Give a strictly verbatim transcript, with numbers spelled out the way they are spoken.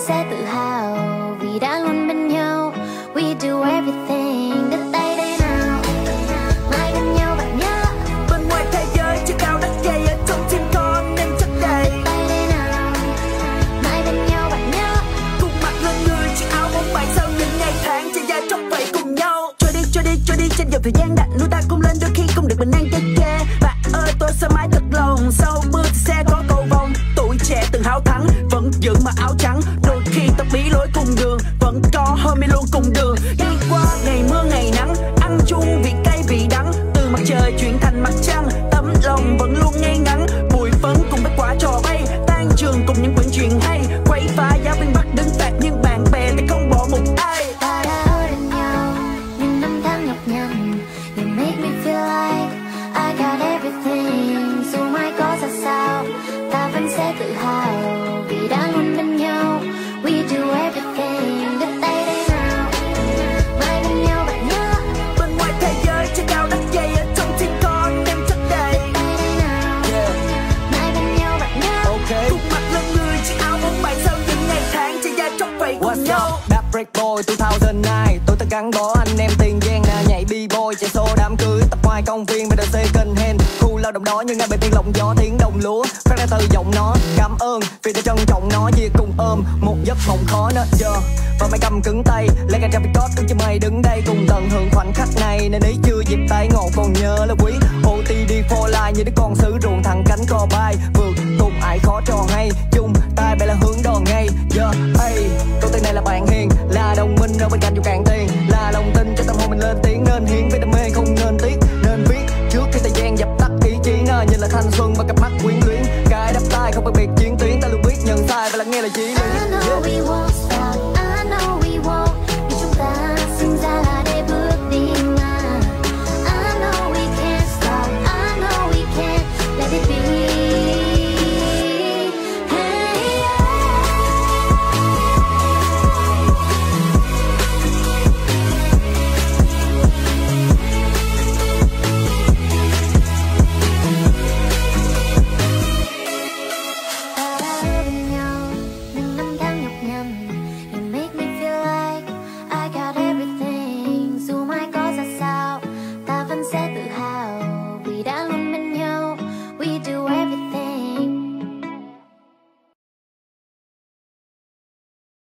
sẽ tự hào vì đã luôn bên nhau. We do everything, đất tay đây nào, mãi bên nhau bạn nhớ. Bên ngoài thế giới chưa cao đất dày, ở trong tim con em chất đầy. Tay đây nào, mãi bên nhau bạn nhớ. Cùng mặt lên người chiếc áo bóng bay sau những ngày tháng chạy dài trong vậy cùng nhau. Trôi đi trôi đi trôi đi trên dòng thời gian đặt nuôi ta cùng lên, đôi khi không được bình an kết kê. Bạn ơi tôi sẽ mãi thật lòng, sau mưa thì sẽ có cầu vồng. Tuổi trẻ từng háo thắng vẫn giữ mà áo trắng, đôi khi ta bí lối cùng đường, vẫn có homie luôn cùng đường. Đi qua ngày mưa ngày nắng, ăn chung vị cay vị đắng, từ mặt trời chuyển thành mặt trăng, tấm lòng vẫn luôn ngay ngắn. Bụi phấn cùng với quả trò bay, tan trường cùng những quyển chuyện hay, quấy phá giáo viên bắt đứng phạt nhưng bạn bè thì không bỏ một ai. Ta đã ở bên nhau những năm tháng nhọc nhằn, you make me feel like I got everything. Dù mai có ra sao ta vẫn sẽ tự hào vì đã luôn bên nhau. We do everything, đất tay đây nào, mãi bên nhau bạn nhớ. Bên ngoài thế giới chưa cao đất dày, ở trong tim con em chất đầy. Tay đây nào, mãi bên nhau bạn nhớ. Okay. Cùng mặt lên người chiếc áo bóng bay sau những ngày tháng chạy dài trong vậy cùng What's nhau. up? That break boy hai không không chín. Tôi ta gắn bó anh em tiền giang nè, nhảy b-boy chạy xô đám cưới, tập ngoài công viên bê đê xê second hand. Khu lao động đó như ngay bên tiên lộng gió tiếng đồng lúa phát ra từ giọng nó. Cảm ơn vì đã trân trọng nó, chia cùng ôm một giấc mộng khó nữa. Yeah. Và mày cầm cứng tay lấy cả trăm code đứng cho mày đứng đây cùng tận hưởng khoảnh khắc này, nên ý chưa dịp tay ngộ còn nhớ là quý. ô tê đê for life như đứa con sứ ruộng thẳng cánh cò bay, vượt cùng ai khó trò hay chung tay bay là hướng đòn ngay. Yeah. Hey. Câu tên này là bạn hiền, là đồng minh ở bên cạnh dù cạn tiền, là lòng tin cho tâm hồn mình lên tiếng, nên hiến với đam mê không nên tiếc, nên viết trước khi thời gian dập tắt ý chí nè, nhìn là thanh xuân và cặp mắt quyến luyến. Cái đắp tay không phân biệt chiến tuyến, ta luôn biết nhận sai và lắng nghe lời chí lý.